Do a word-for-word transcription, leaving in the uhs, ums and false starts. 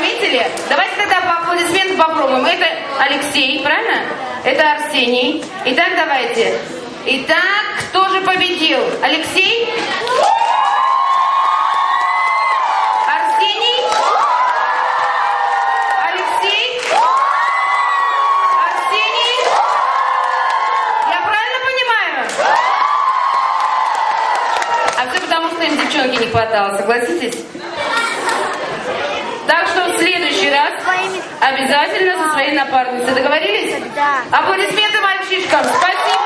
заметили? Давайте тогда по аплодисментам попробуем. Это Алексей, правильно? Это Арсений. Итак, давайте. Итак, кто же победил? Алексей? Арсений? Алексей? Арсений? Я правильно понимаю? А все потому, что им девчонки не хватало, согласитесь? Так что в следующий раз обязательно со своей напарницей. Договорились? Да. Аплодисменты мальчишкам. Спасибо.